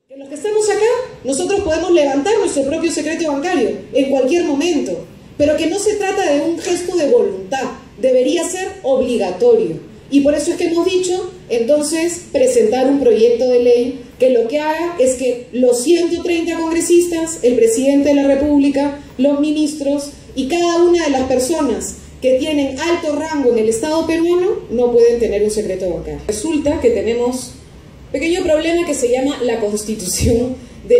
Que los que estamos acá, nosotros podemos levantar nuestro propio secreto bancario en cualquier momento, pero que no se trata de un gesto de voluntad, debería ser obligatorio. Y por eso es que hemos dicho, entonces, presentar un proyecto de ley que lo que haga es que los 130 congresistas, el presidente de la República, los ministros y cada una de las personas que tienen alto rango en el Estado peruano no pueden tener un secreto bancario. Resulta que tenemos un pequeño problema que se llama la Constitución de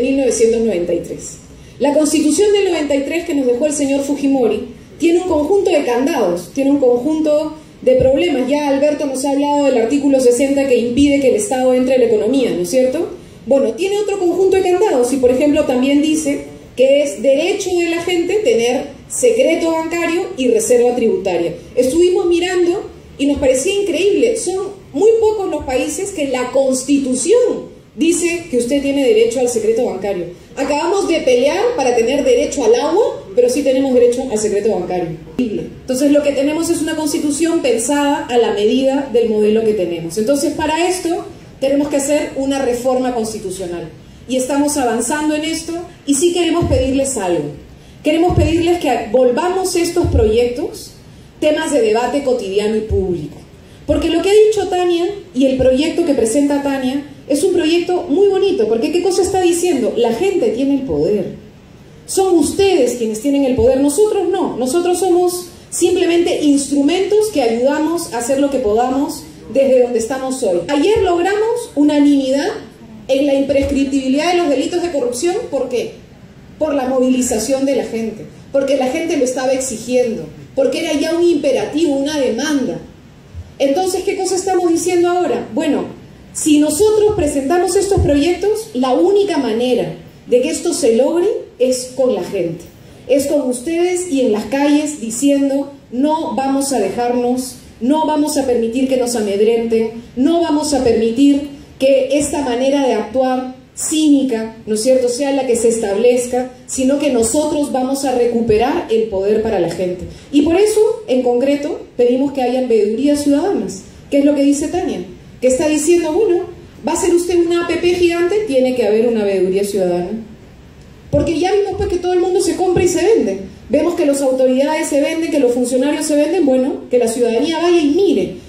1993. La Constitución del 93 que nos dejó el señor Fujimori tiene un conjunto de candados, tiene un conjunto de problemas. Ya Alberto nos ha hablado del artículo 60 que impide que el Estado entre a la economía, ¿no es cierto? Bueno, tiene otro conjunto de candados y, por ejemplo, también dice que es derecho de la gente tener secreto bancario y reserva tributaria. Estuvimos mirando y nos parecía increíble. Son muy pocos los países que la Constitución dice que usted tiene derecho al secreto bancario. Acabamos de pelear para tener derecho al agua, pero sí tenemos derecho al secreto bancario. Entonces lo que tenemos es una Constitución pensada a la medida del modelo que tenemos. Entonces para esto tenemos que hacer una reforma constitucional. Y estamos avanzando en esto y sí queremos pedirles algo. Queremos pedirles que volvamos estos proyectos temas de debate cotidiano y público. Porque lo que ha dicho Tania y el proyecto que presenta Tania es un proyecto muy bonito, porque ¿qué cosa está diciendo? La gente tiene el poder. Son ustedes quienes tienen el poder, nosotros no. Nosotros somos simplemente instrumentos que ayudamos a hacer lo que podamos desde donde estamos hoy. Ayer logramos unanimidad en la imprescriptibilidad de los delitos de corrupción. ¿Por qué? Por la movilización de la gente, porque la gente lo estaba exigiendo, porque era ya un imperativo, una demanda. Entonces, ¿qué cosa estamos diciendo ahora? Bueno, si nosotros presentamos estos proyectos, la única manera de que esto se logre es con la gente, es con ustedes y en las calles diciendo: no vamos a dejarnos, no vamos a permitir que nos amedrenten, no vamos a permitir que esta manera de actuar cínica, ¿no es cierto?, sea la que se establezca, sino que nosotros vamos a recuperar el poder para la gente. Y por eso, en concreto, pedimos que hayan veedurías ciudadanas. ¿Qué es lo que dice Tania? Que está diciendo, bueno, ¿va a ser usted una APP gigante? Tiene que haber una veeduría ciudadana. Porque ya vimos pues que todo el mundo se compra y se vende. Vemos que las autoridades se venden, que los funcionarios se venden. Bueno, que la ciudadanía vaya y mire.